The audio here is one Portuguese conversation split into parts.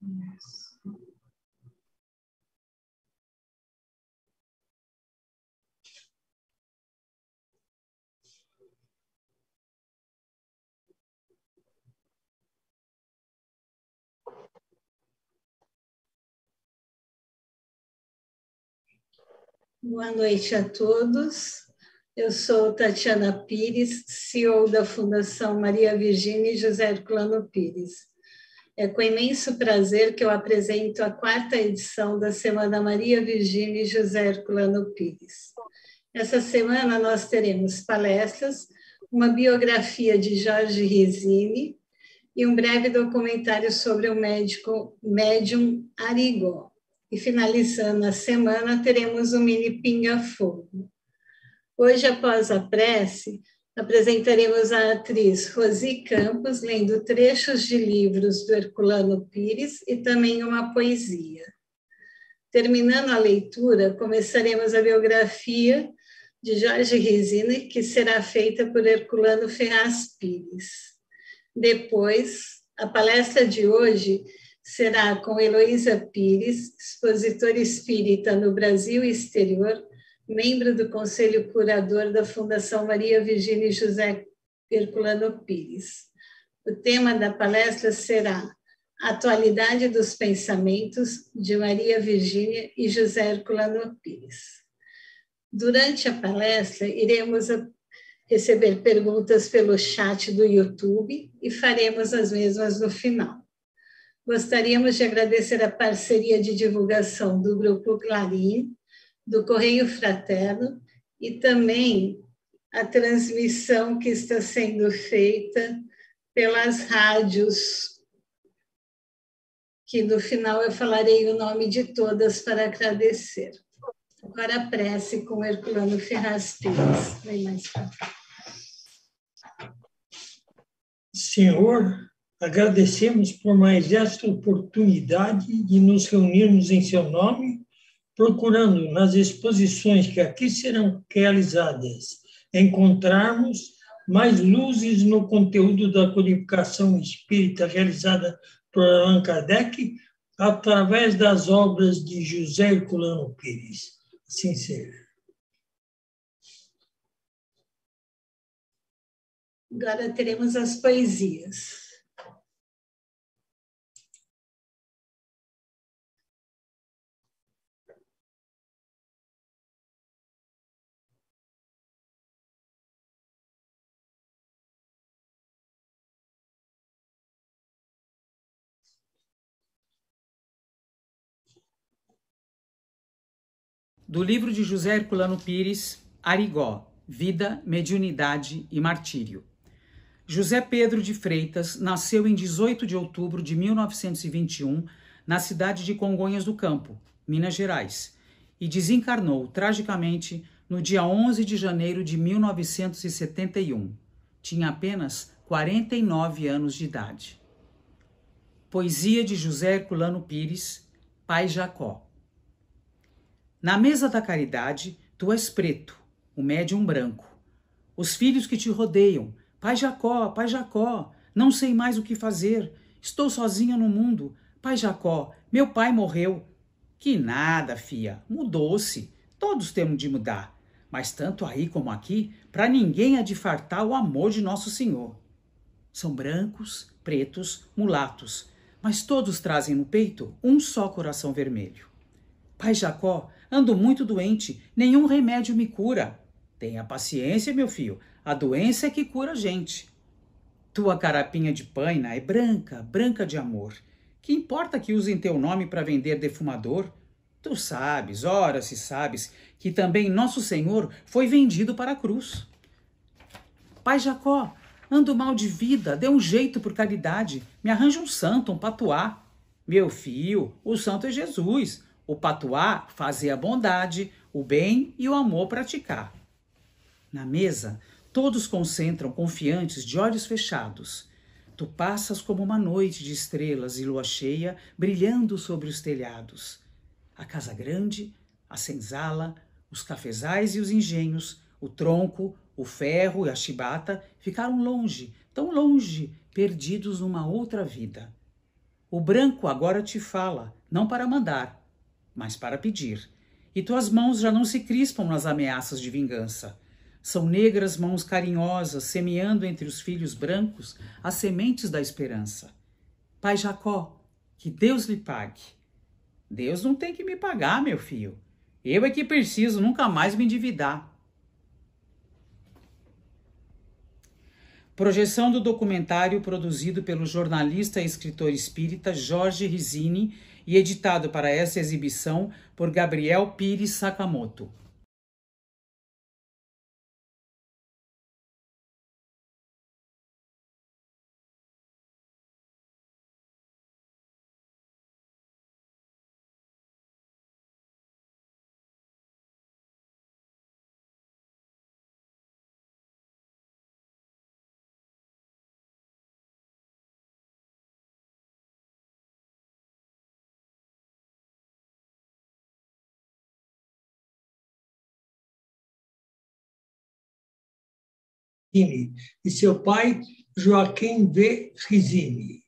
Boa noite a todos. Eu sou Tatiana Pires, CEO da Fundação Maria Virgínia e José Herculano Pires. É com imenso prazer que eu apresento a 4ª edição da Semana Maria Virgínia e José Herculano Pires. Essa semana nós teremos palestras, uma biografia de Jorge Resini e um breve documentário sobre o médium Arigó. E finalizando a semana, teremos um mini pinga-fogo. Hoje, após a prece, apresentaremos a atriz Rosi Campos, lendo trechos de livros do Herculano Pires e também uma poesia. Terminando a leitura, começaremos a biografia de Jorge Resini, que será feita por Herculano Ferraz Pires. Depois, a palestra de hoje será com Heloísa Pires, expositora espírita no Brasil e exterior, membro do Conselho Curador da Fundação Maria Virgínia e José Herculano Pires. O tema da palestra será a Atualidade dos Pensamentos de Maria Virgínia e José Herculano Pires. Durante a palestra, iremos receber perguntas pelo chat do YouTube e faremos as mesmas no final. Gostaríamos de agradecer a parceria de divulgação do Grupo Clarim, do Correio Fraterno e também a transmissão que está sendo feita pelas rádios, que no final eu falarei o nome de todas para agradecer. Agora a prece com Herculano Ferraz Pires. Vem mais para cá. Senhor, agradecemos por mais esta oportunidade de nos reunirmos em seu nome, procurando nas exposições que aqui serão realizadas encontrarmos mais luzes no conteúdo da codificação espírita realizada por Allan Kardec através das obras de José Herculano Pires. Assim seja. Agora teremos as poesias. Do livro de José Herculano Pires, Arigó, Vida, Mediunidade e Martírio. José Pedro de Freitas nasceu em 18 de outubro de 1921 na cidade de Congonhas do Campo, Minas Gerais, e desencarnou tragicamente no dia 11 de janeiro de 1971. Tinha apenas 49 anos de idade. Poesia de José Herculano Pires, Pai Jacó. Na mesa da caridade, tu és preto, o médium branco. Os filhos que te rodeiam, Pai Jacó, não sei mais o que fazer, estou sozinha no mundo, Pai Jacó, meu pai morreu. Que nada, fia, mudou-se, todos temos de mudar, mas tanto aí como aqui, para ninguém há de fartar o amor de Nosso Senhor. São brancos, pretos, mulatos, mas todos trazem no peito um só coração vermelho. Pai Jacó, ando muito doente, nenhum remédio me cura. Tenha paciência, meu filho, a doença é que cura a gente. Tua carapinha de paina é branca, branca de amor. Que importa que usem teu nome para vender defumador? Tu sabes, ora se sabes, que também Nosso Senhor foi vendido para a cruz. Pai Jacó, ando mal de vida, dê um jeito por caridade, me arranja um santo, um patuá. Meu filho, o santo é Jesus. O patuá, fazer a bondade, o bem e o amor praticar. Na mesa, todos concentram confiantes de olhos fechados. Tu passas como uma noite de estrelas e lua cheia brilhando sobre os telhados. A casa grande, a senzala, os cafezais e os engenhos, o tronco, o ferro e a chibata ficaram longe, tão longe, perdidos numa outra vida. O branco agora te fala, não para mandar, mas para pedir. E tuas mãos já não se crispam nas ameaças de vingança. São negras mãos carinhosas, semeando entre os filhos brancos as sementes da esperança. Pai Jacó, que Deus lhe pague. Deus não tem que me pagar, meu filho. Eu é que preciso nunca mais me endividar. Projeção do documentário produzido pelo jornalista e escritor espírita Jorge Rizzini e editado para essa exibição por Gabriel Pires Sakamoto. E seu pai, Joaquim V. Rizzini.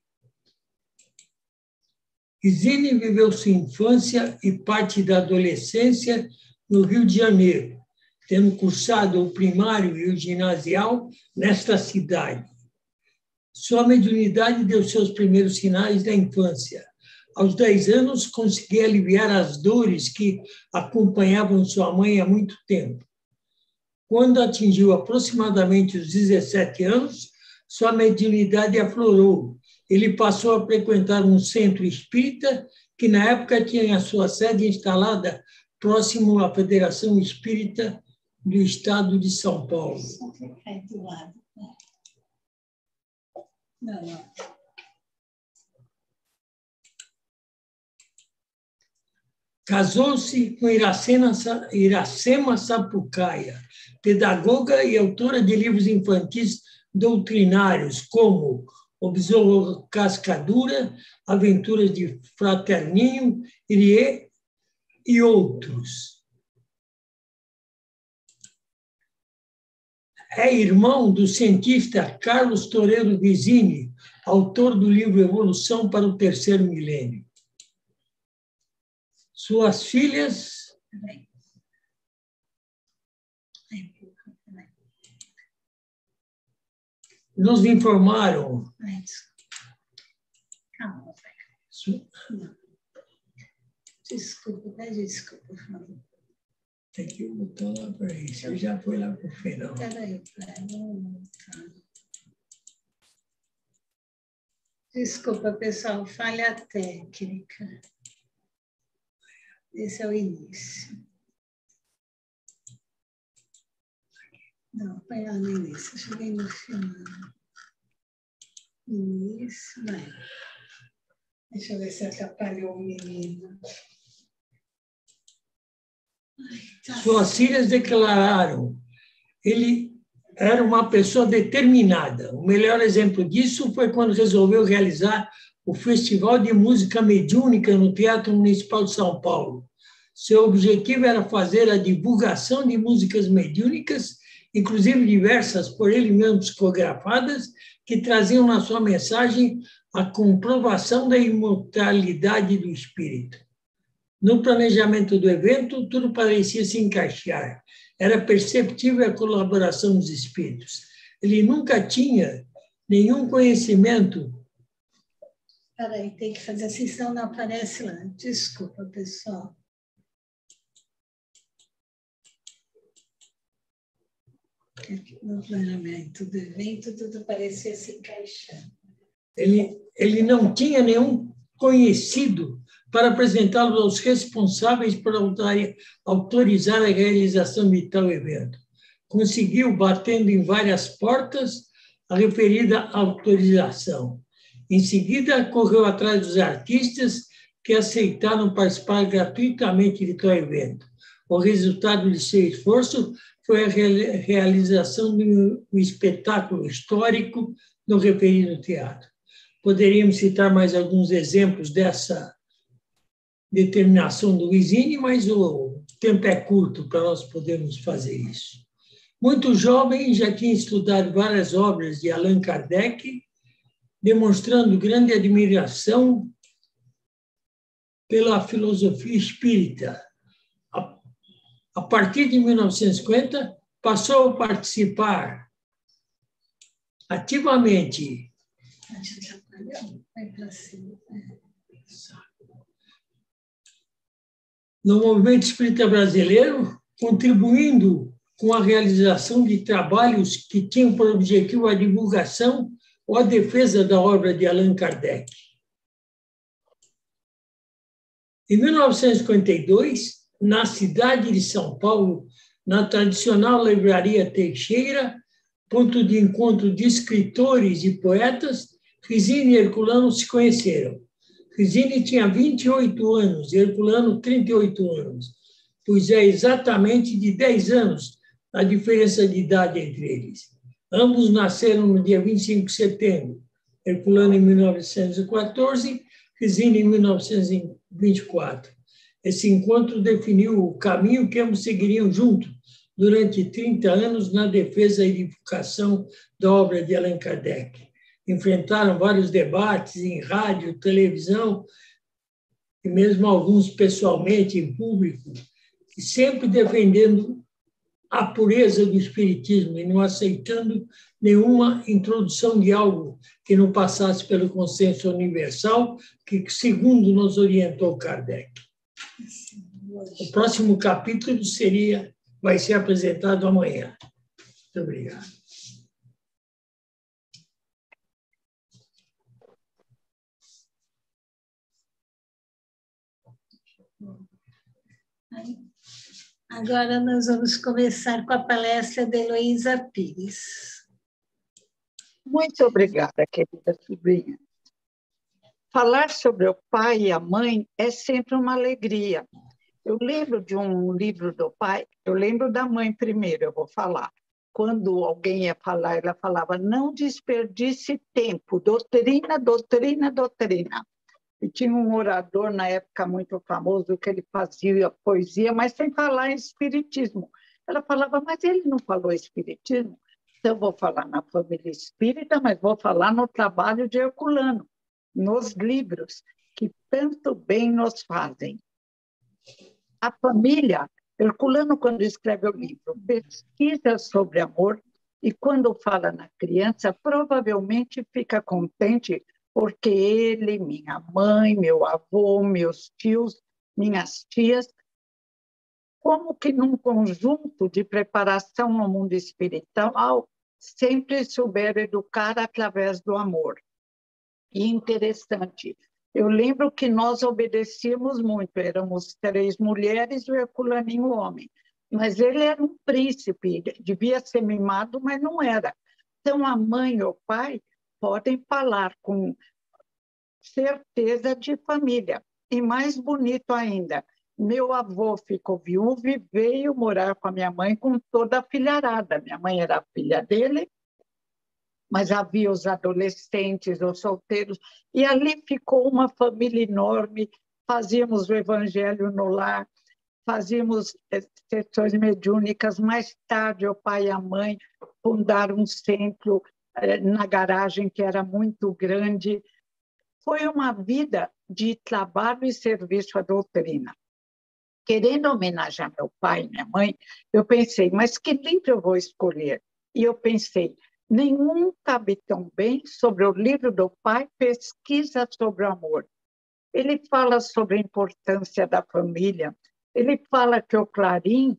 Rizzini viveu sua infância e parte da adolescência no Rio de Janeiro, tendo cursado o primário e o ginasial nesta cidade. Sua mediunidade deu seus primeiros sinais da infância. Aos 10 anos, conseguia aliviar as dores que acompanhavam sua mãe há muito tempo. Quando atingiu aproximadamente os 17 anos, sua mediunidade aflorou. Ele passou a frequentar um centro espírita que, na época, tinha a sua sede instalada próximo à Federação Espírita do Estado de São Paulo. Casou-se com Iracema Sapucaia, pedagoga e autora de livros infantis doutrinários, como O Besouro Cascadura, Aventuras de Fraterninho, Irie e outros. É irmão do cientista Carlos Toreiro Rizzini, autor do livro Evolução para o Terceiro Milênio. Suas filhas... nos informaram. Calma, desculpa, por favor. Tem que botar lá para isso. Eu já fui lá para o final. Peraí. Desculpa, pessoal, falha técnica. Esse é o início. Não, põe lá no início. Eu cheguei no final. Início, vai. Deixa eu ver se atrapalhou o menino. Suas filhas declararam: ele era uma pessoa determinada. O melhor exemplo disso foi quando resolveu realizar o Festival de Música Mediúnica no Teatro Municipal de São Paulo. Seu objetivo era fazer a divulgação de músicas mediúnicas, inclusive diversas por ele mesmo psicografadas, que traziam na sua mensagem a comprovação da imortalidade do espírito. No planejamento do evento, tudo parecia se encaixar. Era perceptível a colaboração dos espíritos. Ele nunca tinha nenhum conhecimento. Peraí, tem que fazer assim, senão não aparece lá. Desculpa, pessoal. No planejamento do evento, tudo parecia se encaixar. Ele não tinha nenhum conhecido para apresentá-lo aos responsáveis por autorizar a realização de tal evento. Conseguiu, batendo em várias portas, a referida autorização. Em seguida, correu atrás dos artistas que aceitaram participar gratuitamente de tal evento. O resultado de seu esforço foi a realização do espetáculo histórico no referido teatro. Poderíamos citar mais alguns exemplos dessa determinação do Rizzini, mas o tempo é curto para nós podermos fazer isso. Muito jovem, já tinha estudado várias obras de Allan Kardec, demonstrando grande admiração pela filosofia espírita. A partir de 1950, passou a participar ativamente no movimento espírita brasileiro, contribuindo com a realização de trabalhos que tinham por objetivo a divulgação ou a defesa da obra de Allan Kardec. Em 1952, na cidade de São Paulo, na tradicional Livraria Teixeira, ponto de encontro de escritores e poetas, Rizzini e Herculano se conheceram. Rizzini tinha 28 anos, Herculano 38 anos, pois é exatamente de 10 anos a diferença de idade entre eles. Ambos nasceram no dia 25 de setembro, Herculano em 1914, Rizzini em 1924. Esse encontro definiu o caminho que ambos seguiriam juntos durante 30 anos na defesa e divulgação da obra de Allan Kardec. Enfrentaram vários debates em rádio, televisão, e mesmo alguns pessoalmente, em público, e sempre defendendo a pureza do espiritismo e não aceitando nenhuma introdução de algo que não passasse pelo consenso universal, que, segundo nos orientou Kardec. O próximo capítulo vai ser apresentado amanhã. Muito obrigado. Agora nós vamos começar com a palestra de Heloísa Pires. Muito obrigada, querida sobrinha. Falar sobre o pai e a mãe é sempre uma alegria. Eu lembro de um livro do pai, eu lembro da mãe primeiro, eu vou falar. Quando alguém ia falar, ela falava, não desperdice tempo, doutrina, doutrina, doutrina. E tinha um orador na época muito famoso que ele fazia poesia, mas sem falar em espiritismo. Ela falava, mas ele não falou espiritismo? Então, eu vou falar na família espírita, mas vou falar no trabalho de Herculano, nos livros que tanto bem nos fazem. A família, Herculano, quando escreve o livro, pesquisa sobre amor e quando fala na criança, provavelmente fica contente porque ele, minha mãe, meu avô, meus tios, minhas tias, como que num conjunto de preparação no mundo espiritual, sempre souberam educar através do amor. E interessante, eu lembro que nós obedecíamos muito, éramos 3 mulheres e o Herculaninho homem, mas ele era um príncipe, devia ser mimado, mas não era. Então, a mãe e o pai podem falar com certeza de família. E mais bonito ainda, meu avô ficou viúvo e veio morar com a minha mãe com toda a filharada. Minha mãe era a filha dele, mas havia os adolescentes, os solteiros, e ali ficou uma família enorme, fazíamos o evangelho no lar, fazíamos sessões mediúnicas. Mais tarde, o pai e a mãe fundaram um centro na garagem que era muito grande. Foi uma vida de trabalho e serviço à doutrina. Querendo homenagear meu pai e minha mãe, eu pensei, mas que livro eu vou escolher? E eu pensei, nenhum cabe tão bem sobre o livro do pai, Pesquisa sobre o Amor. Ele fala sobre a importância da família, ele fala que o clarim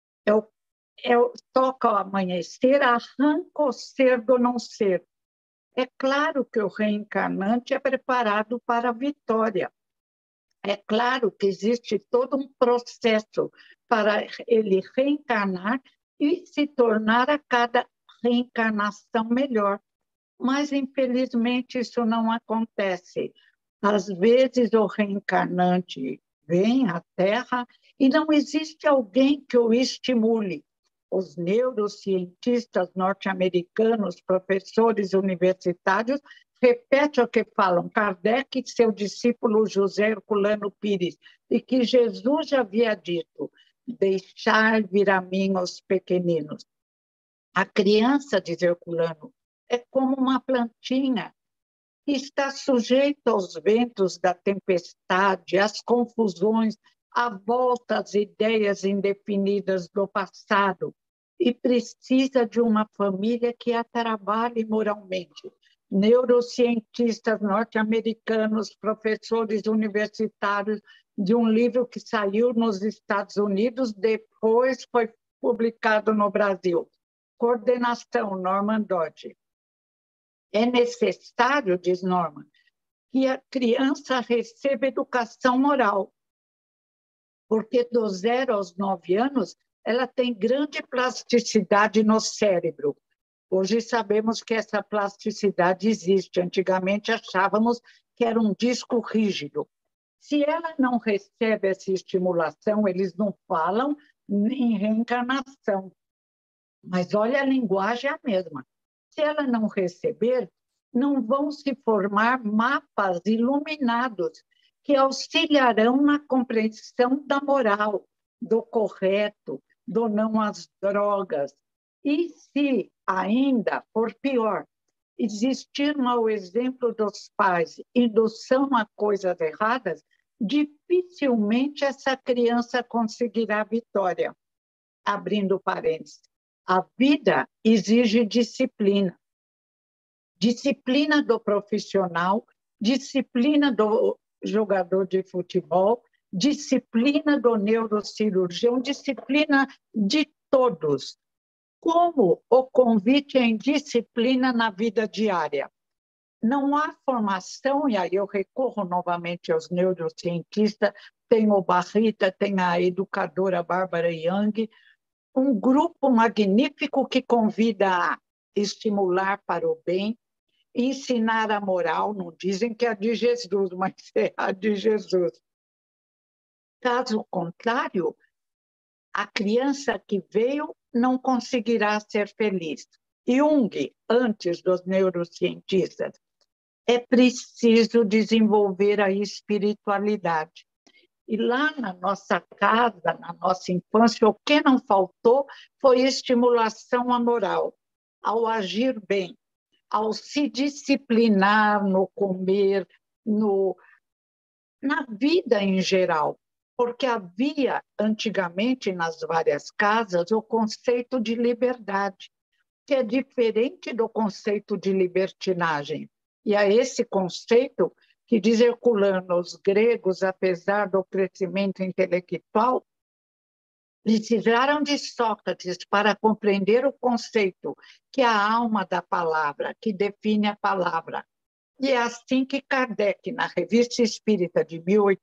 toca ao amanhecer, arranca o ser do não ser. É claro que o reencarnante é preparado para a vitória. É claro que existe todo um processo para ele reencarnar e se tornar a cada reencarnação melhor. Mas, infelizmente, isso não acontece. Às vezes, o reencarnante vem à Terra e não existe alguém que o estimule. Os neurocientistas norte-americanos, professores universitários, repetem o que falam Kardec e seu discípulo José Herculano Pires, e que Jesus já havia dito, deixar vir a mim os pequeninos. A criança, diz Herculano, é como uma plantinha que está sujeito aos ventos da tempestade, às confusões, à volta às ideias indefinidas do passado, e precisa de uma família que a trabalhe moralmente. Neurocientistas norte-americanos, professores universitários, de um livro que saiu nos Estados Unidos, depois foi publicado no Brasil. Coordenação, Norman Dodge. É necessário, diz Norman, que a criança receba educação moral, porque do 0 aos 9 anos, ela tem grande plasticidade no cérebro. Hoje sabemos que essa plasticidade existe. Antigamente achávamos que era um disco rígido. Se ela não recebe essa estimulação, eles não falam em reencarnação. Mas olha, a linguagem é a mesma. Se ela não receber, não vão se formar mapas iluminados que auxiliarão na compreensão da moral, do correto, do não às drogas. E se ainda, por pior, existir mau exemplo dos pais, indução a coisas erradas, dificilmente essa criança conseguirá vitória. Abrindo parênteses. A vida exige disciplina. Disciplina do profissional, disciplina do jogador de futebol, disciplina do neurocirurgião, disciplina de todos. Como o convite é em disciplina na vida diária. Não há formação, e aí eu recorro novamente aos neurocientistas, tem o Barrita, tem a educadora Barbara Young, um grupo magnífico que convida a estimular para o bem, ensinar a moral, não dizem que é a de Jesus, mas é a de Jesus. Caso contrário, a criança que veio não conseguirá ser feliz. Jung, antes dos neurocientistas, é preciso desenvolver a espiritualidade. E lá na nossa casa, na nossa infância, o que não faltou foi estimulação à moral, ao agir bem, ao se disciplinar no comer, na vida em geral. Porque havia, antigamente, nas várias casas, o conceito de liberdade, que é diferente do conceito de libertinagem. E a esse conceito que, diz Herculano, os gregos, apesar do crescimento intelectual, precisaram de Sócrates para compreender o conceito, que é a alma da palavra, que define a palavra. E é assim que Kardec, na Revista Espírita de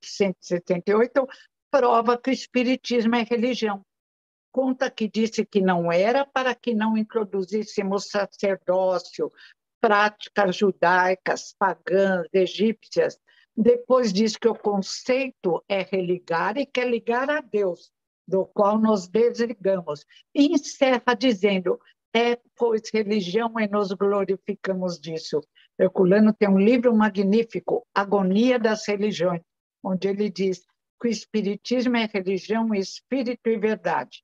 1878, prova que o espiritismo é religião. Conta que disse que não era para que não introduzíssemos sacerdócio, práticas judaicas, pagãs, egípcias. Depois diz que o conceito é religar e quer ligar a Deus, do qual nos desligamos. E encerra dizendo, pois religião e nos glorificamos disso. Herculano tem um livro magnífico, Agonia das Religiões, onde ele diz que o espiritismo é religião, espírito e verdade.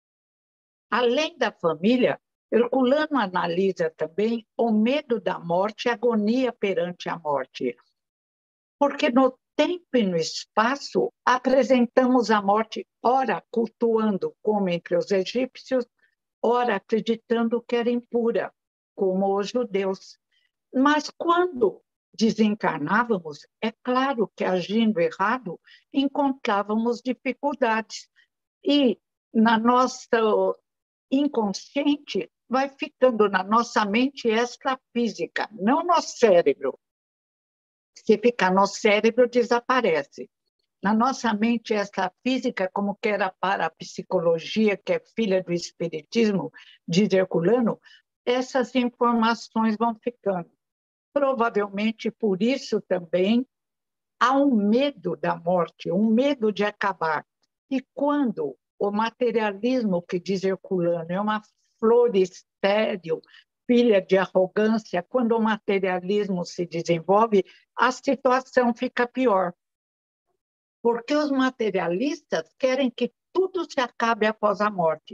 Além da família, Herculano analisa também o medo da morte e a agonia perante a morte. Porque no tempo e no espaço apresentamos a morte, ora cultuando, como entre os egípcios, ora acreditando que era impura, como os judeus. Mas quando desencarnávamos, é claro que agindo errado, encontrávamos dificuldades. E na nossa inconsciente vai ficando na nossa mente extrafísica, não no cérebro. Se ficar no cérebro, desaparece. Na nossa mente extrafísica, como que era para a psicologia, que é filha do espiritismo, diz Herculano, essas informações vão ficando. Provavelmente por isso também há um medo da morte, um medo de acabar. E quando o materialismo, que diz Herculano, é uma flor estéril, filha de arrogância, quando o materialismo se desenvolve, a situação fica pior. Porque os materialistas querem que tudo se acabe após a morte.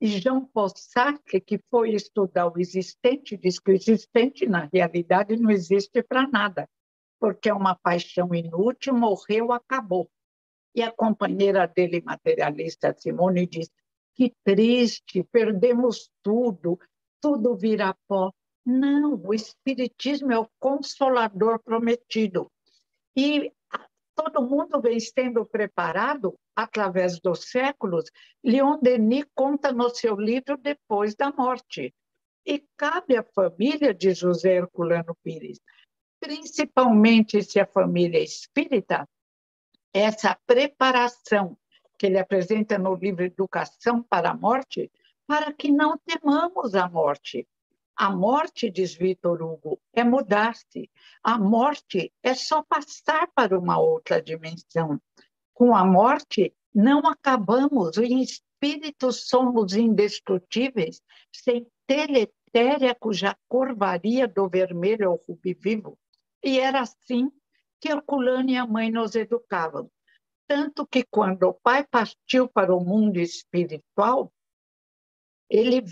E Jean-Paul Sartre, que foi estudar o existente, diz que o existente, na realidade, não existe para nada, porque é uma paixão inútil, morreu, acabou. E a companheira dele, materialista, Simone, diz: que triste, perdemos tudo, tudo vira pó. Não, o Espiritismo é o consolador prometido. E todo mundo vem sendo preparado através dos séculos. Leon Denis conta no seu livro Depois da Morte. E cabe à família de José Herculano Pires, principalmente se a família é espírita, essa preparação que ele apresenta no livro Educação para a Morte, para que não temamos a morte. A morte, diz Victor Hugo, é mudar-se. A morte é só passar para uma outra dimensão. Com a morte, não acabamos. Em espírito somos indestrutíveis, sem deletéria cuja cor varia do vermelho ao rubi vivo. E era assim que Herculano e a mãe nos educavam. Tanto que, quando o pai partiu para o mundo espiritual, ele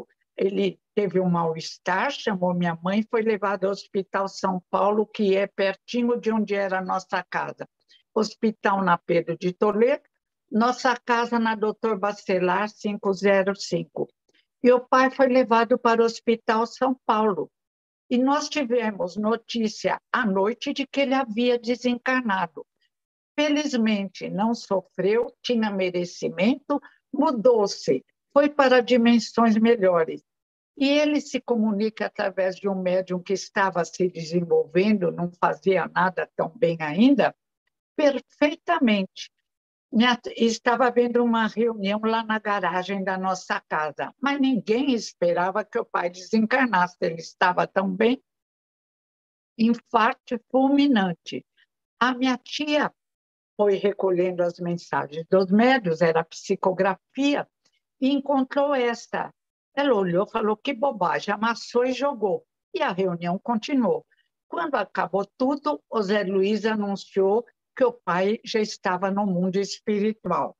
teve um mal-estar, chamou minha mãe, foi levado ao Hospital São Paulo, que é pertinho de onde era a nossa casa. Hospital na Pedro de Toledo, nossa casa na Doutor Bacelar 505. E o pai foi levado para o Hospital São Paulo. E nós tivemos notícia à noite de que ele havia desencarnado. Felizmente, não sofreu, tinha merecimento, mudou-se, foi para dimensões melhores. E ele se comunica através de um médium que estava se desenvolvendo, não fazia nada tão bem ainda, perfeitamente. Estava havendo uma reunião lá na garagem da nossa casa, mas ninguém esperava que o pai desencarnasse, ele estava tão bem. Infarto fulminante. A minha tia foi recolhendo as mensagens dos médiuns, era psicografia, e encontrou esta. Ela olhou, falou: que bobagem, amassou e jogou. E a reunião continuou. Quando acabou tudo, o Zé Luiz anunciou que o pai já estava no mundo espiritual.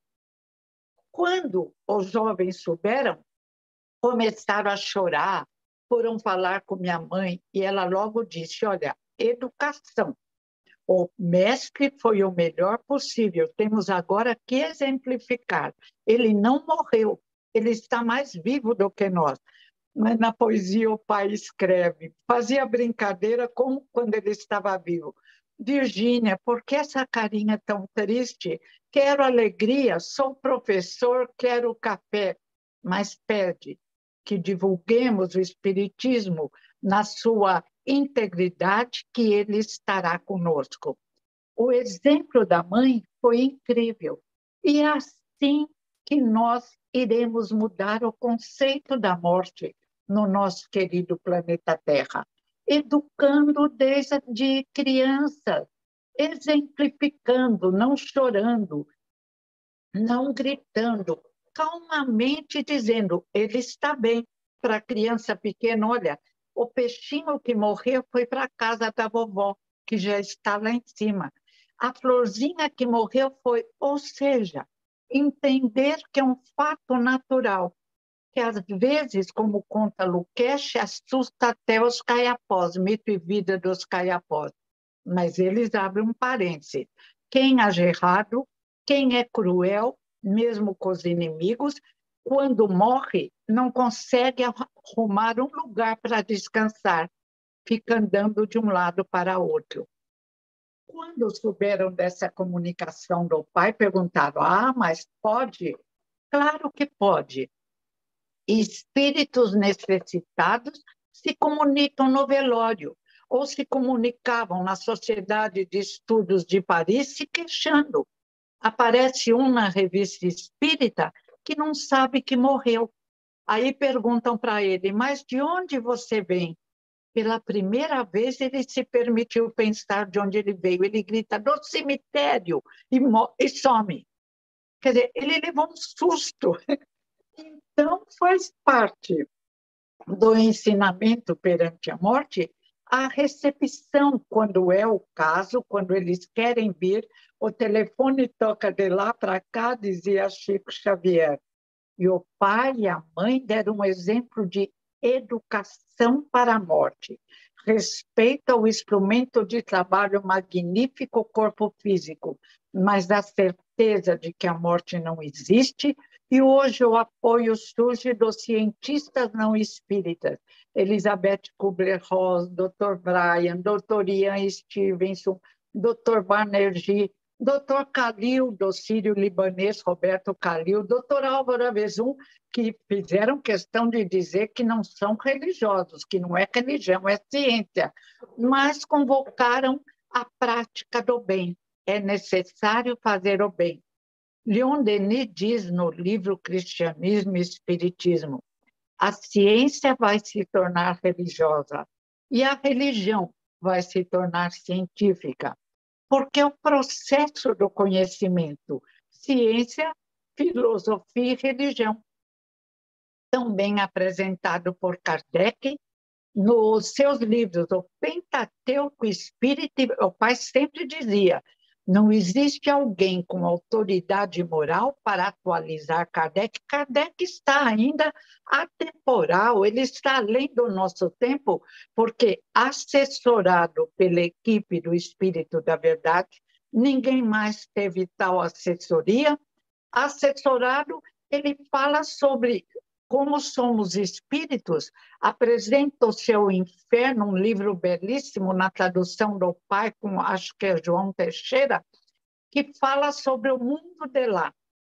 Quando os jovens souberam, começaram a chorar, foram falar com minha mãe, e ela logo disse: olha, educação. O mestre foi o melhor possível, temos agora que exemplificar. Ele não morreu, ele está mais vivo do que nós. Mas na poesia o pai escreve, fazia brincadeira como quando ele estava vivo. Virgínia, por que essa carinha tão triste? Quero alegria, sou professor, quero café. Mas pede que divulguemos o Espiritismo na sua integridade, que ele estará conosco. O exemplo da mãe foi incrível. E é assim que nós iremos mudar o conceito da morte no nosso querido planeta Terra, educando desde criança, exemplificando, não chorando, não gritando, calmamente dizendo: ele está bem. Para a criança pequena, olha, o peixinho que morreu foi para a casa da vovó, que já está lá em cima. A florzinha que morreu foi, ou seja, entender que é um fato natural, que às vezes, como conta Luqueche, assusta até os caiapós, mito e vida dos caiapós. Mas eles abrem um parênteses. Quem age errado, quem é cruel, mesmo com os inimigos, quando morre, não consegue arrumar um lugar para descansar, fica andando de um lado para outro. Quando souberam dessa comunicação do pai, perguntaram: mas pode? Claro que pode. Espíritos necessitados se comunicam no velório, ou se comunicavam na Sociedade de Estudos de Paris se queixando. Aparece um na revista espírita que não sabe que morreu. Aí perguntam para ele: mas de onde você vem? Pela primeira vez ele se permitiu pensar de onde ele veio. Ele grita: do cemitério, e some. Quer dizer, ele levou um susto. Então, faz parte do ensinamento perante a morte a recepção, quando é o caso, quando eles querem vir, o telefone toca de lá para cá, dizia Chico Xavier. E o pai e a mãe deram um exemplo de educação para a morte. Respeito ao instrumento de trabalho magnífico, o corpo físico, mas a certeza de que a morte não existe. E hoje o apoio surge dos cientistas não espíritas, Elizabeth Kubler-Ross, Dr. Brian, Dr. Ian Stevenson, Dr. Banerjee, Dr. Khalil, do sírio-libanês Roberto Khalil, Dr. Álvaro Avezum, que fizeram questão de dizer que não são religiosos, que não é religião, é ciência, mas convocaram a prática do bem. É necessário fazer o bem. Leon Denis diz no livro Cristianismo e Espiritismo: a ciência vai se tornar religiosa e a religião vai se tornar científica, porque é o processo do conhecimento, ciência, filosofia e religião, também apresentado por Kardec nos seus livros, o Pentateuco Espírita. O pai sempre dizia: não existe alguém com autoridade moral para atualizar Kardec. Kardec está ainda atemporal, ele está além do nosso tempo, porque assessorado pela equipe do Espírito da Verdade, ninguém mais teve tal assessoria. Assessorado, ele fala sobre como somos espíritos, apresenta o seu inferno, um livro belíssimo na tradução do pai, com acho que é João Teixeira, que fala sobre o mundo de lá.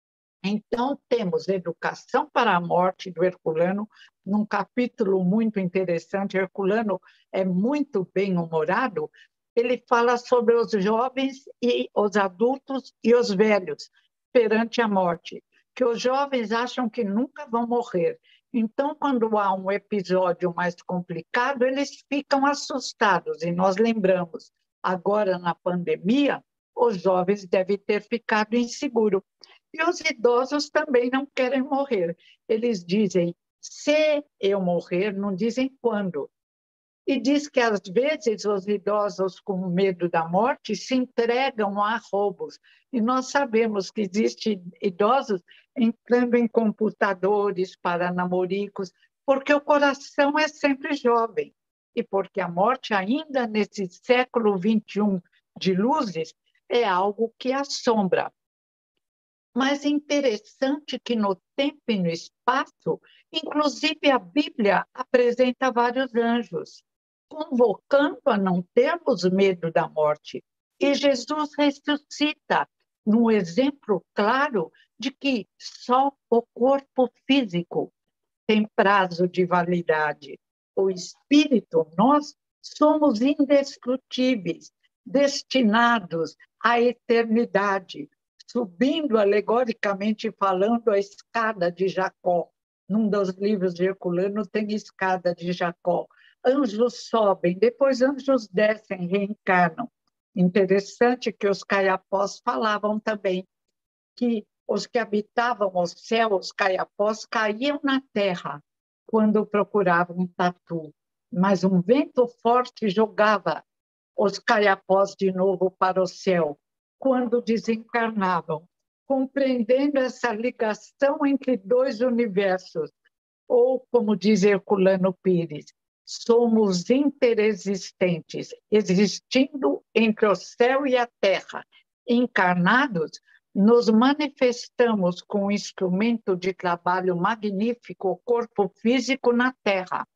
Então, temos Educação para a Morte, do Herculano, num capítulo muito interessante. Herculano é muito bem-humorado. Ele fala sobre os jovens e os adultos e os velhos perante a morte, que os jovens acham que nunca vão morrer. Então, quando há um episódio mais complicado, eles ficam assustados. E nós lembramos, agora na pandemia, os jovens devem ter ficado inseguros. E os idosos também não querem morrer. Eles dizem: se eu morrer, não dizem quando. E diz que, às vezes, os idosos, com medo da morte, se entregam a roubos. E nós sabemos que existem idosos entrando em computadores para namoricos, porque o coração é sempre jovem. E porque a morte, ainda nesse século XXI de luzes, é algo que assombra. Mas é interessante que no tempo e no espaço, inclusive a Bíblia apresenta vários anjos, convocando a não termos medo da morte. E Jesus ressuscita, num exemplo claro de que só o corpo físico tem prazo de validade. O espírito, nós somos indestrutíveis, destinados à eternidade, subindo alegoricamente falando a escada de Jacó. Num dos livros de Herculano tem escada de Jacó. Anjos sobem, depois anjos descem, reencarnam. Interessante que os caiapós falavam também que os que habitavam o céu, os caiapós, caíam na terra quando procuravam um tatu, mas um vento forte jogava os caiapós de novo para o céu quando desencarnavam, compreendendo essa ligação entre dois universos, ou, como diz Herculano Pires, somos interexistentes, existindo entre o céu e a terra. Encarnados, nos manifestamos com um instrumento de trabalho magnífico, o corpo físico na terra.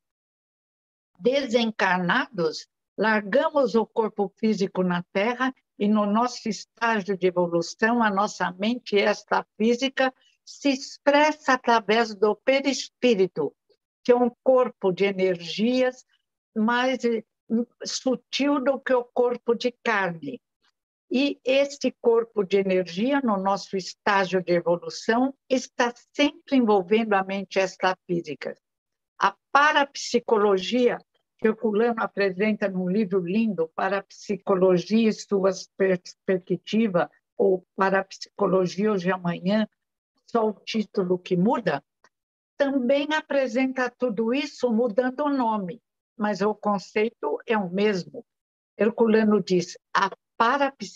Desencarnados, largamos o corpo físico na terra e no nosso estágio de evolução, a nossa mente extrafísica se expressa através do perispírito, que é um corpo de energias mais sutil do que o corpo de carne. E esse corpo de energia, no nosso estágio de evolução, está sempre envolvendo a mente extrafísica. A parapsicologia, que Herculano apresenta num livro lindo, Parapsicologia e suas perspectivas, ou Parapsicologia hoje e amanhã, só o título que muda, também apresenta tudo isso mudando o nome, mas o conceito é o mesmo. Herculano diz: a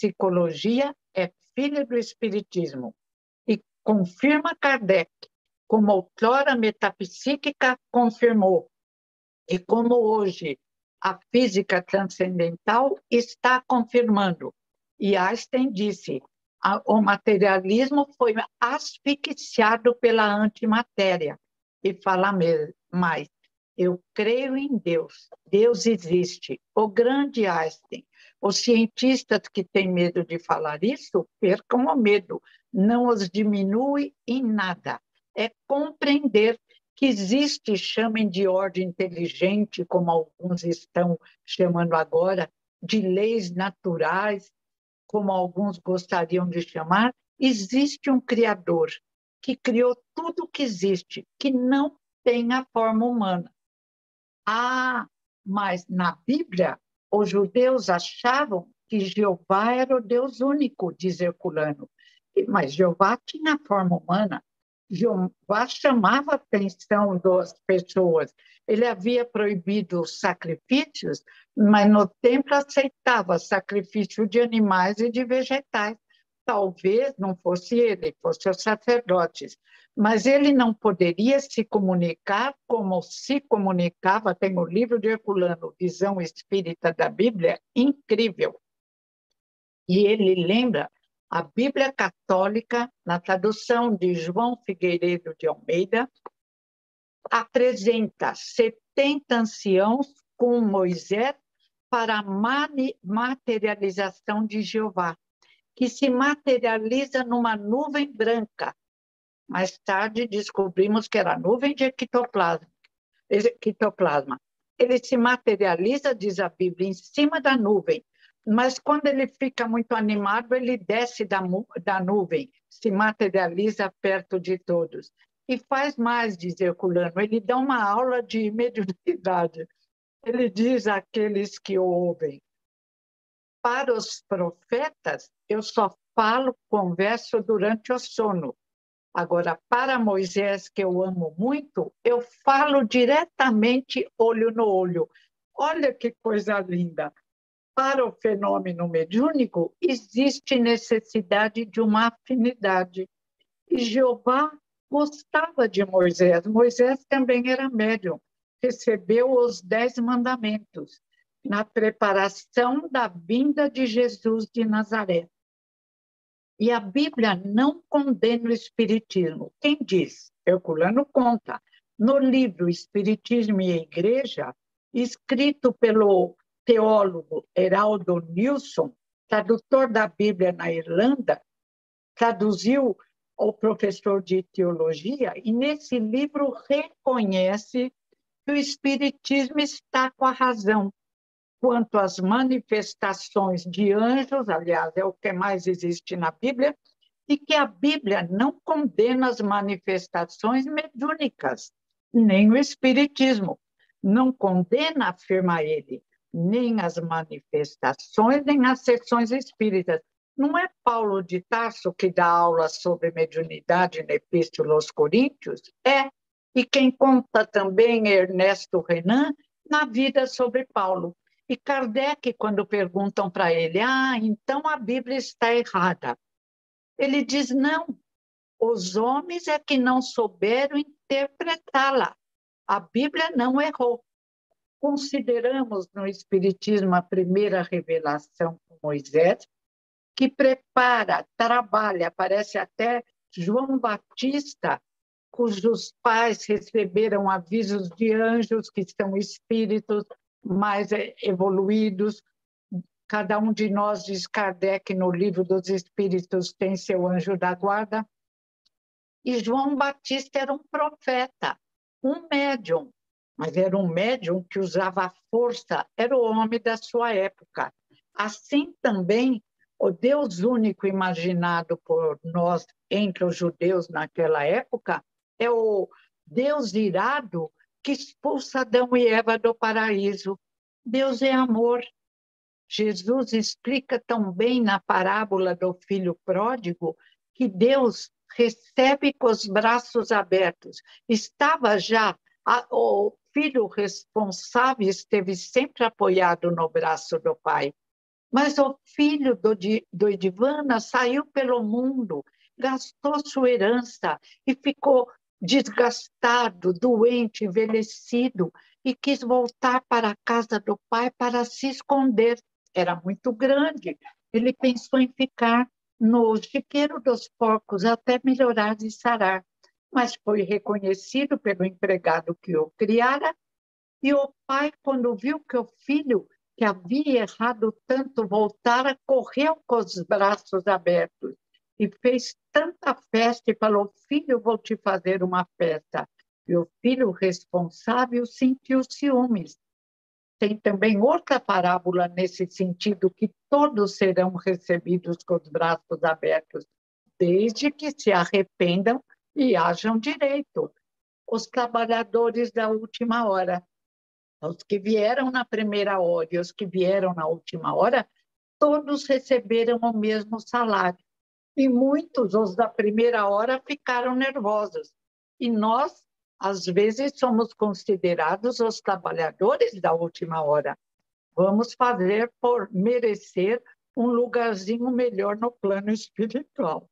parapsicologia é filha do espiritismo, e confirma Kardec: como outrora a metapsíquica confirmou, e como hoje a física transcendental está confirmando. E Einstein disse, o materialismo foi asfixiado pela antimatéria. E fala mais, eu creio em Deus, Deus existe. O grande Einstein. Os cientistas que têm medo de falar isso, percam o medo, não os diminui em nada. É compreender que existe, chamem de ordem inteligente, como alguns estão chamando agora, de leis naturais, como alguns gostariam de chamar, existe um Criador que criou tudo que existe, que não tem a forma humana. Ah, mas na Bíblia, os judeus achavam que Jeová era o Deus único, diz Herculano. Mas Jeová tinha forma humana. Jeová chamava a atenção das pessoas. Ele havia proibido os sacrifícios, mas no templo aceitava sacrifício de animais e de vegetais. Talvez não fosse ele, fosse os sacerdotes. Mas ele não poderia se comunicar como se comunicava. Tem o livro de Herculano, Visão Espírita da Bíblia, incrível. E ele lembra a Bíblia Católica, na tradução de João Figueiredo de Almeida, apresenta 70 anciãos com Moisés para a materialização de Jeová, que se materializa numa nuvem branca. Mais tarde descobrimos que era nuvem de ectoplasma. Ele se materializa, diz a Bíblia, em cima da nuvem, mas quando ele fica muito animado, ele desce da nuvem, se materializa perto de todos. E faz mais, diz Herculano, ele dá uma aula de mediunidade. Ele diz àqueles que o ouvem, para os profetas, eu só falo, converso durante o sono. Agora, para Moisés, que eu amo muito, eu falo diretamente olho no olho. Olha que coisa linda! Para o fenômeno mediúnico, existe necessidade de uma afinidade. E Jeová gostava de Moisés. Moisés também era médium. Recebeu os 10 mandamentos na preparação da vinda de Jesus de Nazaré. E a Bíblia não condena o espiritismo. Quem diz? Herculano conta. No livro Espiritismo e a Igreja, escrito pelo teólogo Heraldo Nilsson, tradutor da Bíblia na Irlanda, traduziu o professor de teologia, e nesse livro reconhece que o espiritismo está com a razão quanto às manifestações de anjos, aliás, é o que mais existe na Bíblia, e que a Bíblia não condena as manifestações mediúnicas, nem o espiritismo. Não condena, afirma ele, nem as manifestações, nem as sessões espíritas. Não é Paulo de Tarso que dá aula sobre mediunidade na Epístola aos Coríntios? É. E quem conta também é Ernesto Renan na Vida sobre Paulo. E Kardec, quando perguntam para ele, então a Bíblia está errada. Ele diz, não, os homens é que não souberam interpretá-la. A Bíblia não errou. Consideramos no Espiritismo a primeira revelação com Moisés, que prepara, trabalha, aparece até João Batista, cujos pais receberam avisos de anjos, que são espíritos mais evoluídos. Cada um de nós, diz Kardec, no Livro dos Espíritos, tem seu anjo da guarda. E João Batista era um profeta, um médium, mas era um médium que usava força, era o homem da sua época. Assim também, o Deus único imaginado por nós, entre os judeus naquela época, é o Deus irado que expulsa Adão e Eva do paraíso. Deus é amor. Jesus explica tão bem na parábola do filho pródigo que Deus recebe com os braços abertos. Estava já, o filho responsável esteve sempre apoiado no braço do pai. Mas o filho do Edivana saiu pelo mundo, gastou sua herança e ficou desgastado, doente, envelhecido, e quis voltar para a casa do pai para se esconder. Era muito grande. Ele pensou em ficar no chiqueiro dos porcos até melhorar e sarar, mas foi reconhecido pelo empregado que o criara, e o pai, quando viu que o filho, que havia errado tanto, voltara, correu com os braços abertos e fez tanta festa e falou: filho, vou te fazer uma festa. E o filho responsável sentiu ciúmes. Tem também outra parábola nesse sentido, que todos serão recebidos com os braços abertos, desde que se arrependam e hajam direito. Os trabalhadores da última hora, os que vieram na primeira hora e os que vieram na última hora, todos receberam o mesmo salário. E muitos, os da primeira hora, ficaram nervosos. E nós, às vezes, somos considerados os trabalhadores da última hora. Vamos fazer por merecer um lugarzinho melhor no plano espiritual.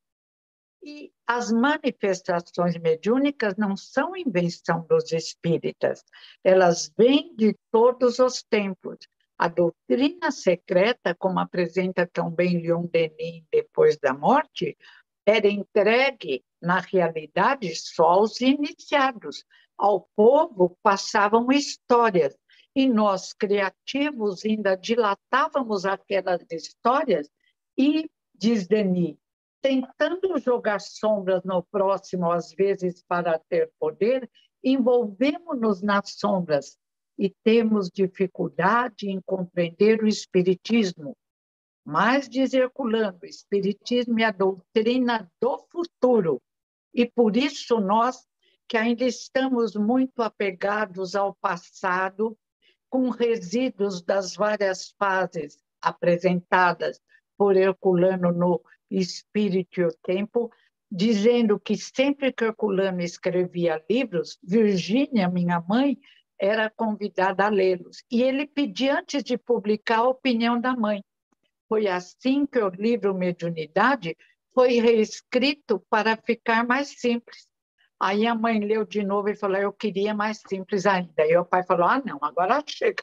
E as manifestações mediúnicas não são invenção dos espíritas, elas vêm de todos os tempos. A doutrina secreta, como apresenta tão bem Leon Denis depois da morte, era entregue, na realidade, só aos iniciados. Ao povo passavam histórias, e nós, criativos, ainda dilatávamos aquelas histórias e, diz Denis, tentando jogar sombras no próximo, às vezes para ter poder, envolvemos-nos nas sombras e temos dificuldade em compreender o Espiritismo. Mas, diz Herculano, o Espiritismo é a doutrina do futuro. E por isso nós, que ainda estamos muito apegados ao passado, com resíduos das várias fases apresentadas por Herculano no Espírito e o Tempo, dizendo que sempre que Herculano escrevia livros, Virgínia, minha mãe, era convidada a lê-los. E ele pedia, antes de publicar, a opinião da mãe. Foi assim que o livro Mediunidade foi reescrito para ficar mais simples. Aí a mãe leu de novo e falou: eu queria mais simples ainda. E o pai falou: ah, não, agora chega.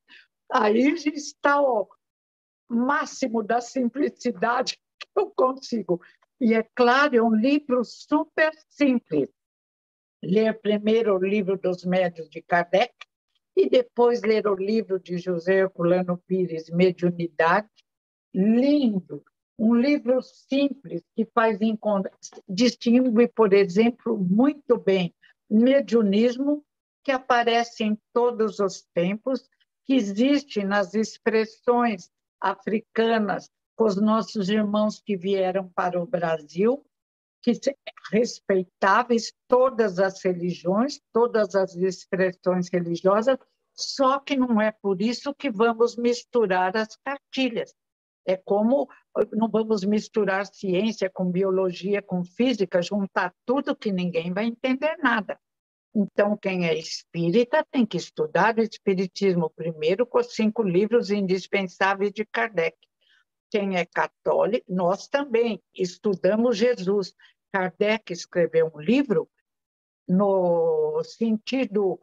Aí está o máximo da simplicidade que eu consigo. E é claro, é um livro super simples. Ler primeiro o livro dos Médiuns de Kardec e depois ler o livro de José Herculano Pires, Mediunidade. Lindo, um livro simples que faz distingue, por exemplo, muito bem mediunismo, que aparece em todos os tempos, que existe nas expressões africanas com os nossos irmãos que vieram para o Brasil, que respeitáveis todas as religiões, todas as expressões religiosas, só que não é por isso que vamos misturar as cartilhas. É como não vamos misturar ciência com biologia, com física, juntar tudo que ninguém vai entender nada. Então, quem é espírita tem que estudar o Espiritismo primeiro com os 5 livros indispensáveis de Kardec. Quem é católico, nós também estudamos Jesus. Kardec escreveu um livro no sentido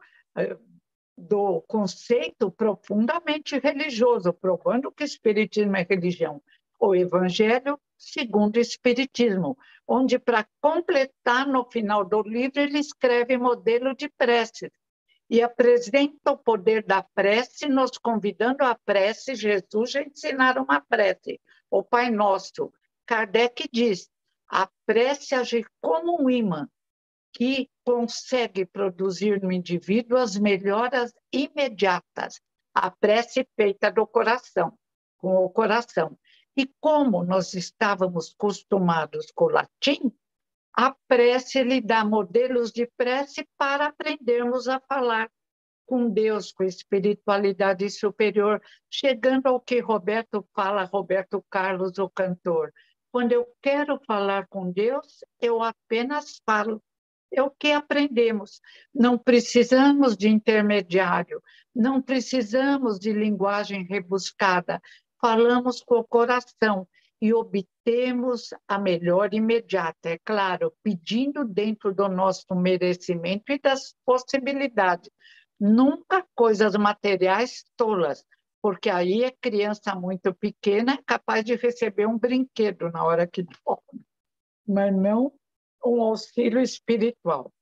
do conceito profundamente religioso, provando que o Espiritismo é religião. O Evangelho segundo o Espiritismo, onde, para completar, no final do livro, ele escreve modelo de prece e apresenta o poder da prece, nos convidando à prece. Jesus já ensinaram uma prece, o Pai Nosso. Kardec diz: a prece age como um imã, que consegue produzir no indivíduo as melhoras imediatas, a prece feita do coração, com o coração. E como nós estávamos acostumados com o latim, a prece lhe dá modelos de prece para aprendermos a falar com Deus, com espiritualidade superior, chegando ao que Roberto fala, Roberto Carlos, o cantor. Quando eu quero falar com Deus, eu apenas falo. É o que aprendemos. Não precisamos de intermediário, não precisamos de linguagem rebuscada. Falamos com o coração. e obtemos a melhor imediata, é claro, pedindo dentro do nosso merecimento e das possibilidades. Nunca coisas materiais tolas, porque aí é criança muito pequena, capaz de receber um brinquedo na hora que dorme, mas não um auxílio espiritual.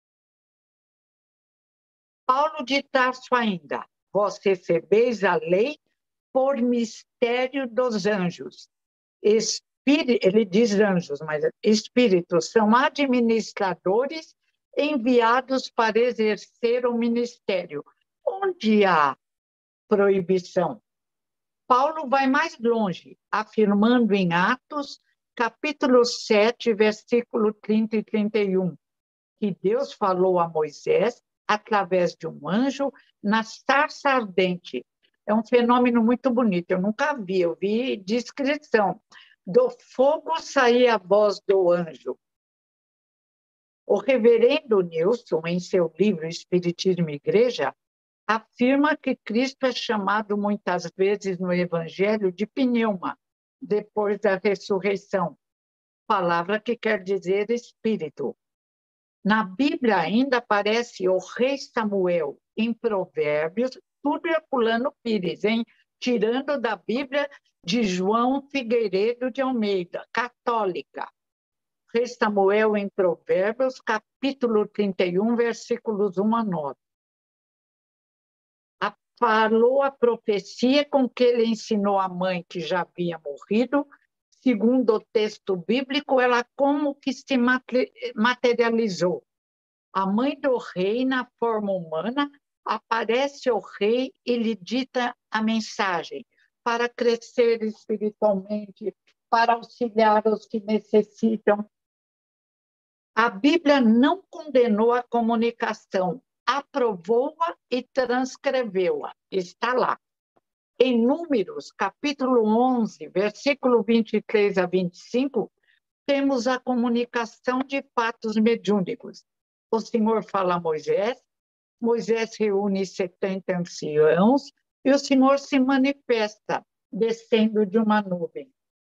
Paulo de Tarso ainda, vós recebeis a lei por mistério dos anjos. Ele diz anjos, mas espíritos são administradores enviados para exercer o ministério. Onde há proibição? Paulo vai mais longe, afirmando em Atos, capítulo 7, versículo 30 e 31, que Deus falou a Moisés através de um anjo na sarça ardente. É um fenômeno muito bonito, eu nunca vi, eu vi descrição. Do fogo saía a voz do anjo. O reverendo Nilson, em seu livro Espiritismo e Igreja, afirma que Cristo é chamado muitas vezes no Evangelho de pneuma, depois da ressurreição, palavra que quer dizer espírito. Na Bíblia ainda aparece o rei Samuel, em Provérbios, tudo Herculano Pires, hein? Tirando da Bíblia de João Figueiredo de Almeida, católica. Rei Samuel em Provérbios, capítulo 31, versículos 1 a 9. Falou a profecia com que ele ensinou a mãe que já havia morrido. Segundo o texto bíblico, ela como que se materializou. A mãe do rei, na forma humana, aparece ao rei e lhe dita a mensagem para crescer espiritualmente, para auxiliar os que necessitam. A Bíblia não condenou a comunicação, aprovou-a e transcreveu-a. Está lá. Em Números, capítulo 11, versículo 23 a 25, temos a comunicação de fatos mediúnicos. O Senhor fala a Moisés, Moisés reúne 70 anciãos e o Senhor se manifesta descendo de uma nuvem.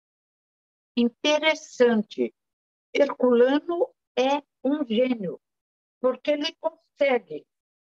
Interessante. Herculano é um gênio, porque ele consegue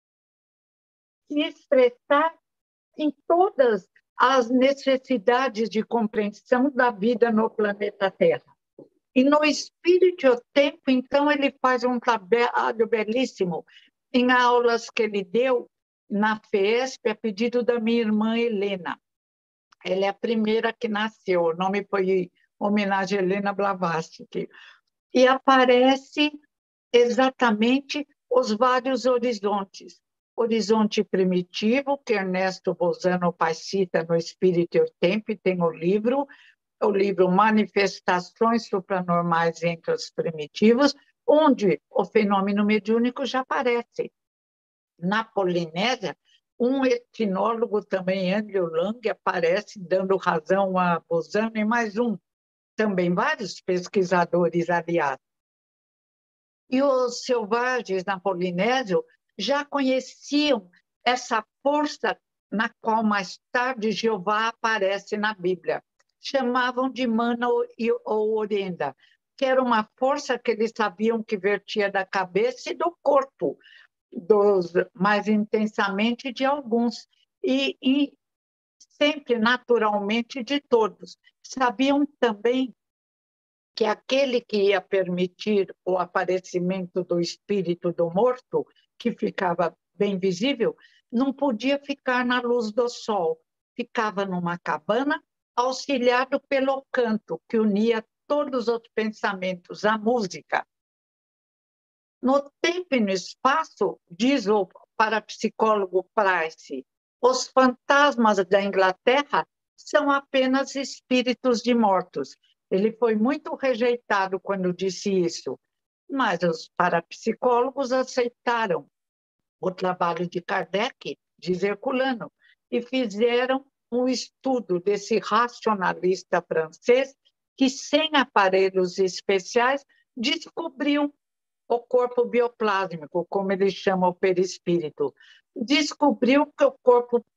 se expressar em todas as necessidades de compreensão da vida no planeta Terra. E no Espírito e o Tempo, então, ele faz um trabalho belíssimo em aulas que ele deu na FESP, a pedido da minha irmã Helena. Ela é a primeira que nasceu, o nome foi homenagem a Helena Blavatsky. E aparece exatamente os vários horizontes. Horizonte primitivo, que Ernesto Bozano Pai cita no Espírito e o Tempo, e tem o livro Manifestações Supranormais entre os Primitivos, onde o fenômeno mediúnico já aparece. Na Polinésia, um etnólogo também, Andrew Lang, aparece dando razão a Bozano, e mais um, também vários pesquisadores, aliás. E os selvagens na Polinésia já conheciam essa força na qual mais tarde Jeová aparece na Bíblia. Chamavam de mana ou orenda, que era uma força que eles sabiam que vertia da cabeça e do corpo, mais intensamente de alguns, e sempre naturalmente de todos. Sabiam também que aquele que ia permitir o aparecimento do espírito do morto, que ficava bem visível, não podia ficar na luz do sol, ficava numa cabana, auxiliado pelo canto, que unia todos os pensamentos, a música. No tempo e no espaço, diz o parapsicólogo Price, os fantasmas da Inglaterra são apenas espíritos de mortos. Ele foi muito rejeitado quando disse isso, mas os parapsicólogos aceitaram o trabalho de Kardec, diz Herculano, e fizeram um estudo desse racionalista francês que, sem aparelhos especiais, descobriu o corpo bioplásmico, como ele chama o perispírito. Descobriu que o corpo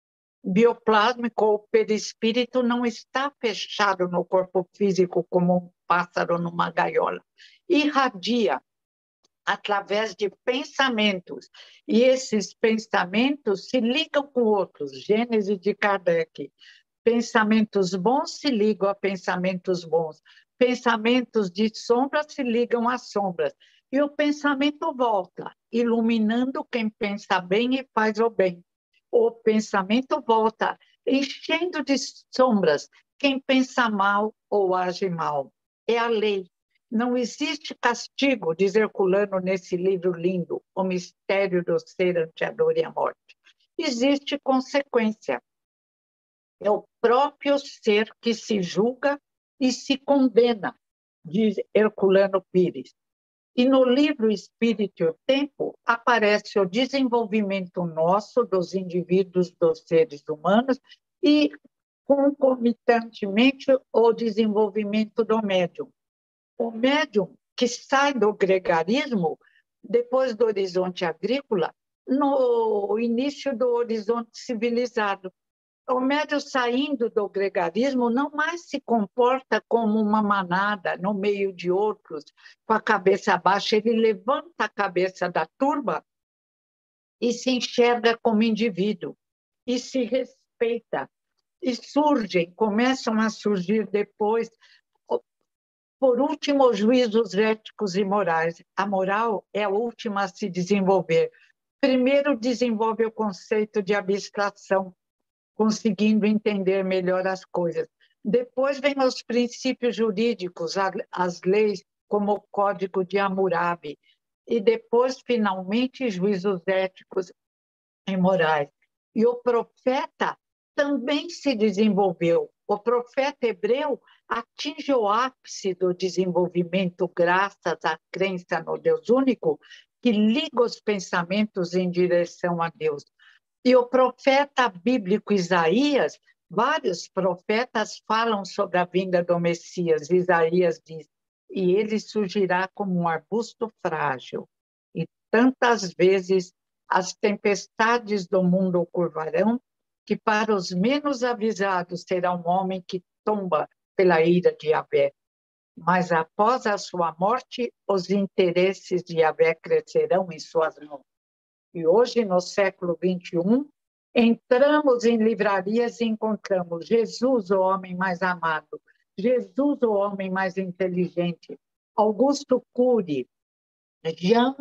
bioplásmico ou perispírito não está fechado no corpo físico como um pássaro numa gaiola. Irradia através de pensamentos. E esses pensamentos se ligam com outros. Gênese de Kardec. Pensamentos bons se ligam a pensamentos bons. Pensamentos de sombra se ligam a sombras. E o pensamento volta, iluminando quem pensa bem e faz o bem. O pensamento volta, enchendo de sombras quem pensa mal ou age mal. É a lei. Não existe castigo, diz Herculano nesse livro lindo, O Mistério do Ser ante a Dor e a Morte. Existe consequência. É o próprio ser que se julga e se condena, diz Herculano Pires. E no livro Espírito e o Tempo aparece o desenvolvimento nosso, dos indivíduos, dos seres humanos, e concomitantemente o desenvolvimento do médium. O médium que sai do gregarismo, depois do horizonte agrícola, no início do horizonte civilizado. O médium saindo do gregarismo não mais se comporta como uma manada no meio de outros, com a cabeça baixa. Ele levanta a cabeça da turma e se enxerga como indivíduo, e se respeita. E começam a surgir depois, por último, os juízos éticos e morais. A moral é a última a se desenvolver. Primeiro desenvolve o conceito de abstração, conseguindo entender melhor as coisas. Depois vem os princípios jurídicos, as leis, como o Código de Hammurabi. E depois, finalmente, juízos éticos e morais. E o profeta também se desenvolveu. O profeta hebreu atinge o ápice do desenvolvimento graças à crença no Deus único, que liga os pensamentos em direção a Deus. E o profeta bíblico Isaías, vários profetas falam sobre a vinda do Messias. Isaías diz, e ele surgirá como um arbusto frágil. E tantas vezes as tempestades do mundo o curvarão, que para os menos avisados será um homem que tomba pela ira de Yahvé. Mas após a sua morte, os interesses de Yahvé crescerão em suas mãos. E hoje, no século XXI, entramos em livrarias e encontramos Jesus, o homem mais amado, Jesus, o homem mais inteligente, Augusto Cury, Jean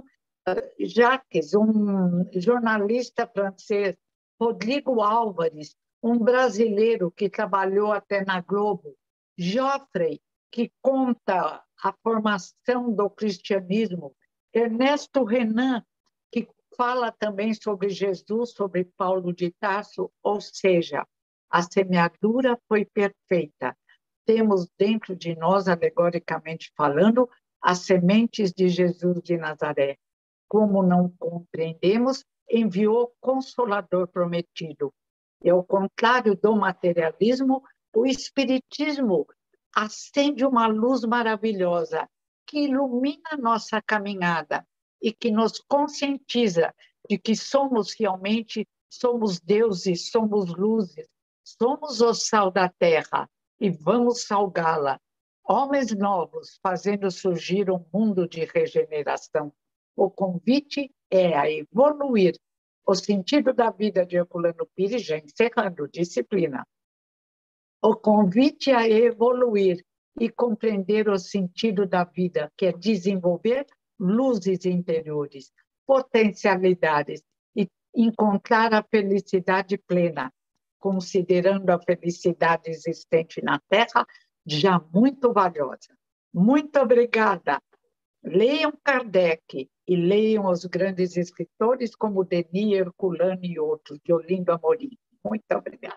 Jacques, um jornalista francês, Rodrigo Álvares, um brasileiro que trabalhou até na Globo, Joffrey, que conta a formação do cristianismo, Ernesto Renan, que fala também sobre Jesus, sobre Paulo de Tarso, ou seja, a semeadura foi perfeita. Temos dentro de nós, alegoricamente falando, as sementes de Jesus de Nazaré. Como não compreendemos, enviou o Consolador prometido. E ao contrário do materialismo, o Espiritismo acende uma luz maravilhosa que ilumina a nossa caminhada e que nos conscientiza de que somos realmente, somos deuses, somos luzes, somos o sal da terra e vamos salgá-la. Homens novos fazendo surgir um mundo de regeneração. O convite é a evoluir. O sentido da vida de Herculano Pires, já encerrando, disciplina. O convite é a evoluir e compreender o sentido da vida, que é desenvolver luzes interiores, potencialidades e encontrar a felicidade plena, considerando a felicidade existente na Terra já muito valiosa. Muito obrigada. Leiam Kardec e leiam os grandes escritores como Denis, Herculano e outros, de Olindo Amorim. Muito obrigada.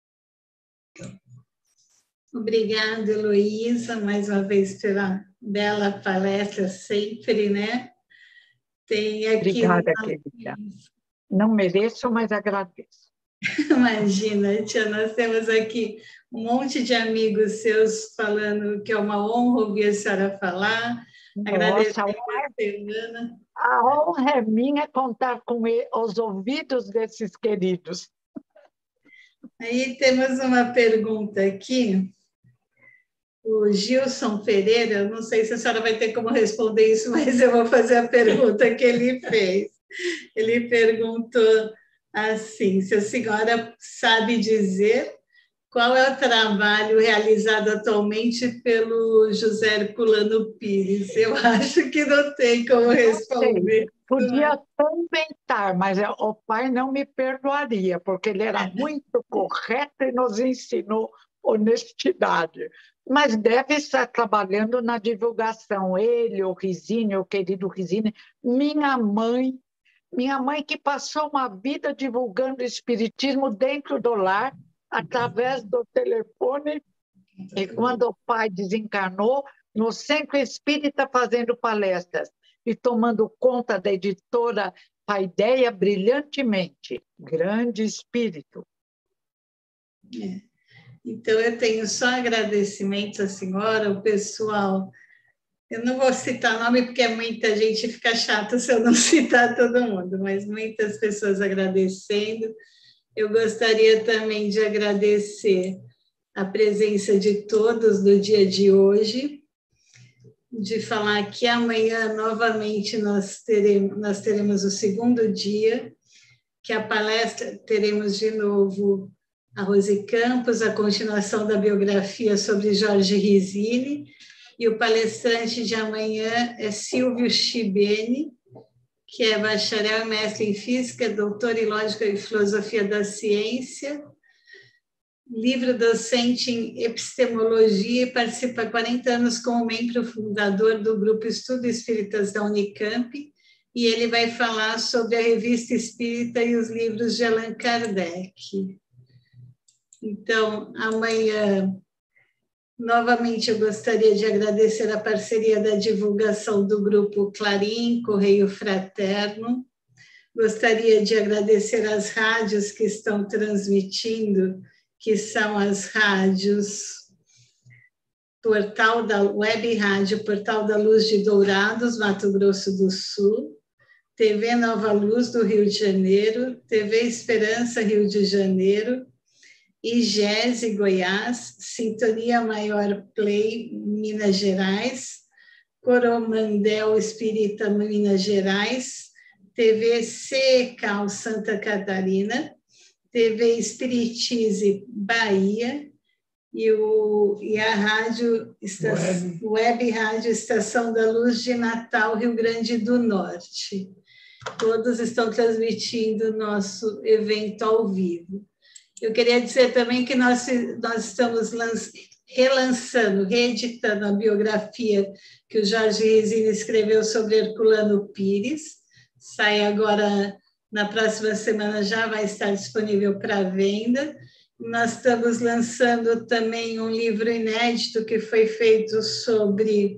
Obrigada, Heloísa, mais uma vez pela bela palestra sempre, né? Tem aqui obrigada, querida. Não mereço, mas agradeço. Imagina, tia, nós temos aqui um monte de amigos seus falando que é uma honra ouvir a senhora falar. Nossa, a honra é minha contar com os ouvidos desses queridos. Aí temos uma pergunta aqui. O Gilson Pereira, eu não sei se a senhora vai ter como responder isso, mas eu vou fazer a pergunta que ele fez. Ele perguntou assim, se a senhora sabe dizer qual é o trabalho realizado atualmente pelo José Herculano Pires. Eu acho que não tem como responder. Podia comentar, mas o pai não me perdoaria, porque ele era muito correto e nos ensinou honestidade. Mas deve estar trabalhando na divulgação. Ele, o Risine, o querido Risine, minha mãe que passou uma vida divulgando o espiritismo dentro do lar, através do telefone, e quando o pai desencarnou, no Centro Espírita fazendo palestras e tomando conta da editora Paideia brilhantemente. Grande espírito. Então, eu tenho só agradecimentos à senhora, o pessoal. Eu não vou citar nome, porque muita gente fica chata se eu não citar todo mundo, mas muitas pessoas agradecendo. Eu gostaria também de agradecer a presença de todos no dia de hoje, de falar que amanhã, novamente, nós teremos o segundo dia, que a palestra teremos de novo a Rose Campos, a continuação da biografia sobre Jorge Risine, e o palestrante de amanhã é Silvio Schibeni, que é bacharel e mestre em Física, doutor em Lógica e Filosofia da Ciência, livre-docente em Epistemologia e participa há 40 anos como membro fundador do Grupo Estudo Espíritas da Unicamp, e ele vai falar sobre a Revista Espírita e os livros de Allan Kardec. Então, amanhã, novamente, eu gostaria de agradecer a parceria da divulgação do Grupo Clarim, Correio Fraterno. Gostaria de agradecer as rádios que estão transmitindo, que são as rádios Web Rádio Portal da Luz de Dourados, Mato Grosso do Sul, TV Nova Luz do Rio de Janeiro, TV Esperança Rio de Janeiro, IGESE Goiás, Sintonia Maior Play Minas Gerais, Coromandel Espírita Minas Gerais, TV CECAL Santa Catarina, TV Espiritize Bahia e a Web Rádio Estação da Luz de Natal, Rio Grande do Norte. Todos estão transmitindo nosso evento ao vivo. Eu queria dizer também que nós estamos reeditando a biografia que o Jorge Risine escreveu sobre Herculano Pires. Sai agora, na próxima semana, já vai estar disponível para venda. Nós estamos lançando também um livro inédito que foi feito sobre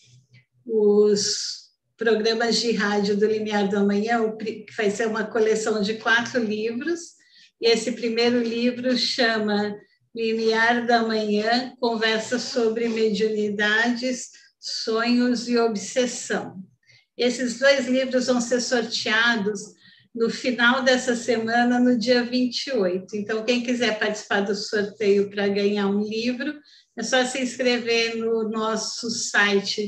os programas de rádio do Limiar do Amanhã, que vai ser uma coleção de 4 livros. E esse primeiro livro chama Limiar da Manhã, Conversa sobre Mediunidades, Sonhos e Obsessão. Esses 2 livros vão ser sorteados no final dessa semana, no dia 28. Então, quem quiser participar do sorteio para ganhar um livro, é só se inscrever no nosso site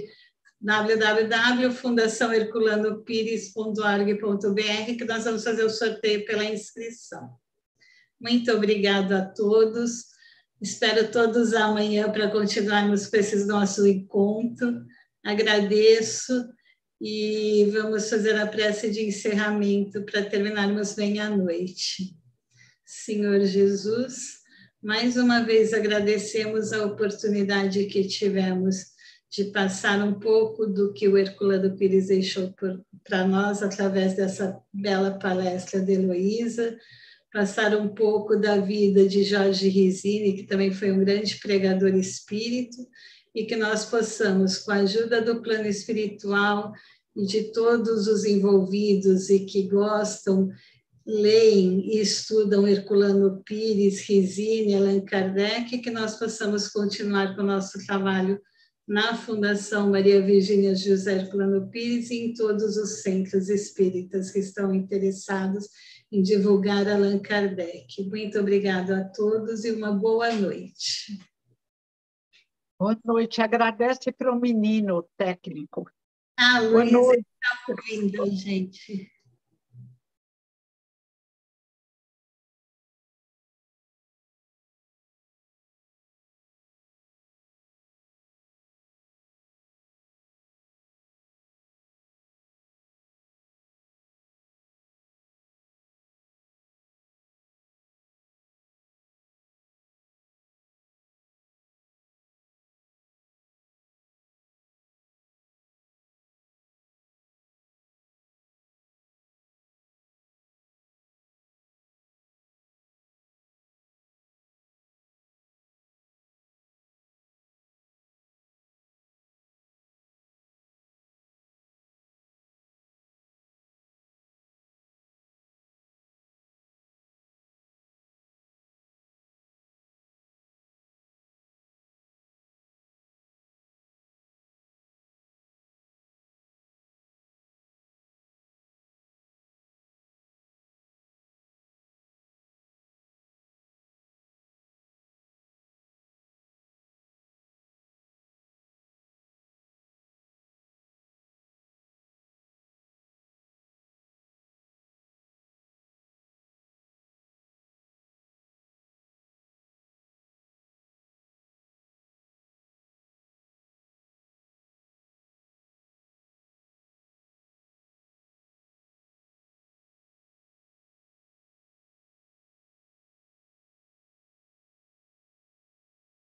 www.fundaçãoherculanopires.org.br, que nós vamos fazer o sorteio pela inscrição. Muito obrigada a todos. Espero todos amanhã para continuarmos com esse nosso encontro. Agradeço e vamos fazer a prece de encerramento para terminarmos bem a noite. Senhor Jesus, mais uma vez agradecemos a oportunidade que tivemos de passar um pouco do que o Herculano Pires deixou para nós através dessa bela palestra de Heloísa, passar um pouco da vida de Jorge Risine, que também foi um grande pregador espírito, e que nós possamos, com a ajuda do plano espiritual e de todos os envolvidos e que gostam, leem e estudam Herculano Pires, Risine, Allan Kardec, que nós possamos continuar com o nosso trabalho na Fundação Maria Virgínia José Herculano Pires e em todos os centros espíritas que estão interessados em divulgar Allan Kardec. Muito obrigada a todos e uma boa noite. Boa noite. Agradece para o menino técnico. Ah, Boa Luiz, noite. está ouvindo, gente.